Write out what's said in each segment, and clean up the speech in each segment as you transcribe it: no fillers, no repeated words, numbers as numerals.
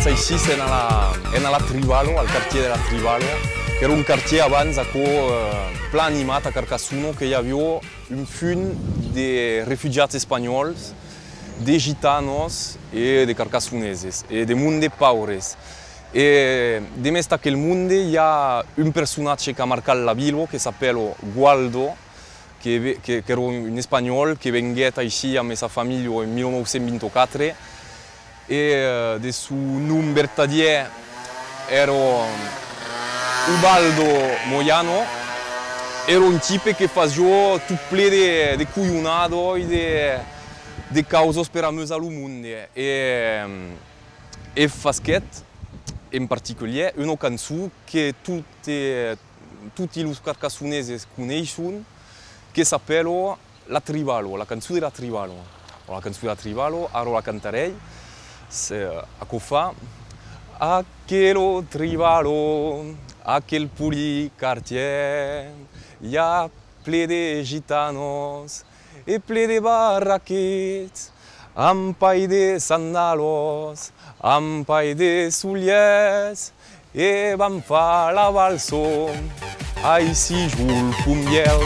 ici, c'est dans la Trivalo, al quartier de la Trivalo, qui era un quartier abans plein animat a Carcassonne, que hi havia un fun de refugiats espanyols, de gitanos e de carcassoneses, e de monde paures. E de més d'aquell monde hi ha un personatge que ha marcat la vila, que s'appella Gualdo, que era un espanyol que vengué així amb la seva família en 1924. E de su nom vertadier era Ubaldo Moyano. Era un tipe que fazia tot ple de collonado i de causes per amusar el món. E fasquet, en particular, una cançó que tutti els carcassoneses coneixen, que s'appella La Trivalo, la cançó de la Trivalo. La cançó de la Trivalo, ara la cantaré, a què fa. Aquello Trivalo, aquel poli quartier, hi ha ple de gitanos e ple de barraquets, amb pai de sandalos, amb pai de soliers, e vam fa la valso, així jul cumbiel.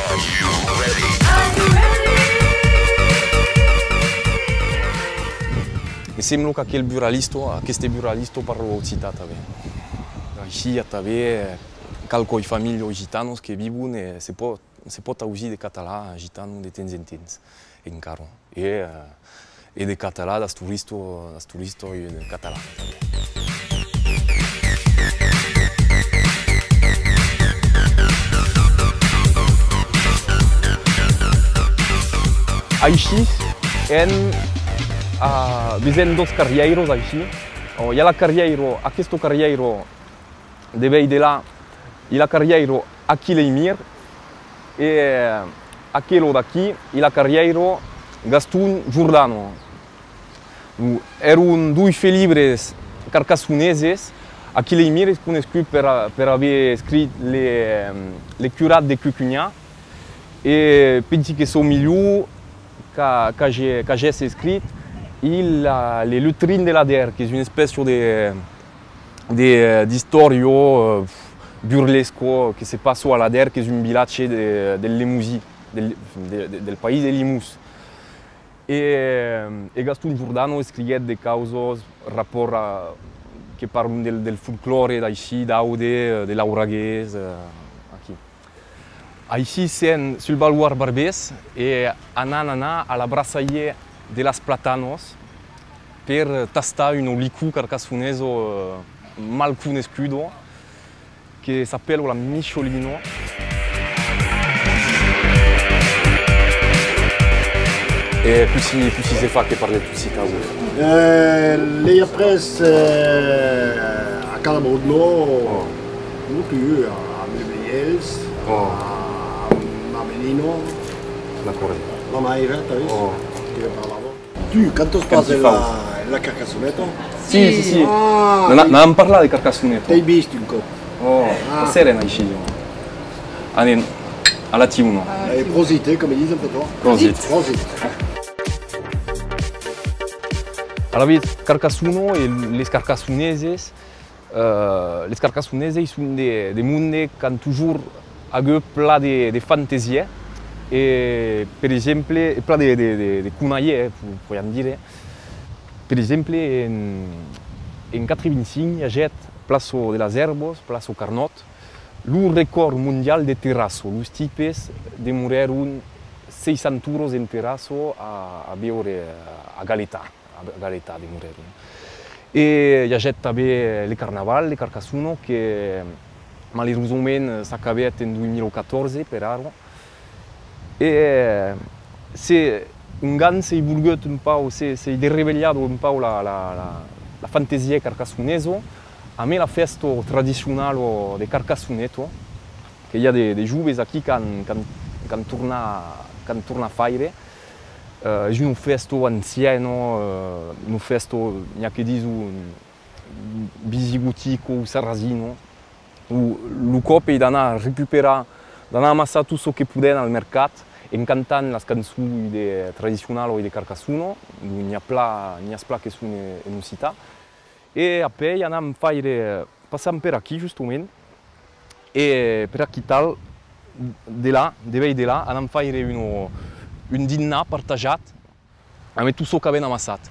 Mi sembra que aquest buralista parla occità també. Així hi ha també qualque família gitanos que viuen e se pot augir de català gitano de temps en temps, encara. E de català, dels turistes i de català. Així, veiem dos carrieros així. Hi ha la carriero, aquest carriero de vell de là, i la carriero aquí l'Emir, e aquello d'aquí, i la carriero Gastón Giordano. Erano due felibres carcassoneses. Aquí l'Emir és conegut per haver escrit le curat de Cucunyà, e penso que és el millor que hagi escrit, i le Lutrine de la Der, que és una espècie d'història burlesco que se passa a la Der, que és un vilatge del Limousin, del país de Limous. E Gastón Giordano escrigué de causes, rapport que parlen del folklore d'així, d'Aude, de l'Auraguès, aquí. Així sen sul baluar Barbès e anant a la brasserie de las Platanos per tastar un licor carcassoneso mal conosciuto che s'appella la Michelino. E più si fa che parli tu si cavolo. Lei ha preso a Calabodno, a Meliels, a Mamelino, la Maira, che parlava. Tu, quanto spazio la Carcassoneta? Sì. Non abbiamo parlato di Carcassoneta. Hai visto un po'? Serena ici. Alla T1. Prosit, come dice un po' toi? Prosit. Allora, Carcassonne e les carcassoneses sont des mondes qui ont toujours eu plein de fantasies. Et par exemple, plein de conneries, pour dire. Par exemple, en 85, il y a Place de las Herbes, Place Carnot, le record mondial de terrasso. Les types demoraron 600 euros en terrasso a veure a Galeta de moraron. Et il y a també le Carnaval de Carcassonne, que malheureusement s'ha acabat en 2014 per ara. E un gan s'ha volgut un peu, s'ha revelat un peu la fantasia carcassonesa, amb la festa tradicional de Carcassonneto, que hi ha de joves aquí que han tornat a faire. És una festa anciana, una festa, n'hi ha que dir, visigotica o sarrasina. El cop és d'anar a recuperar, d'anar a amassar tot el que podem al mercat, cantant les cançons tradicionals de Carcassonne, n'hi ha pla que són en occità. e poi andiamo a fare, passiamo per qui giustamente, e per qui tal, di là, andiamo a fare un dîner partagiato, avec tout ce che abbiamo amassato.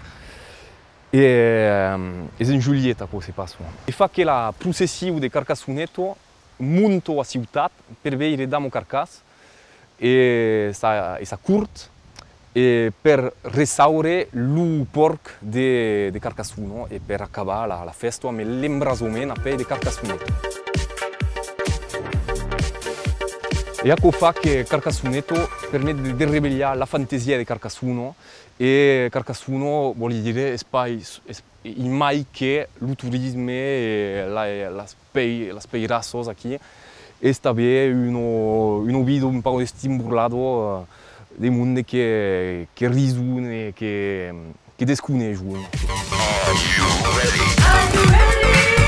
E in Giulietta poi si passa. E fa che la processione di Carcassonneto molto a città per vedere damo carcass e sa curt e per restaurare il porc di Carcassuno e per accabare la festa con l'embrasomento di Carcassonneto. E ecco fa che Carcassonneto permette di ribellare la fantasia di Carcassuno e Carcassuno vuol dire mai che il turismo e la speirasos qui e sta bene uno video un po' stimolato dei mondi che risultano che desconoscono.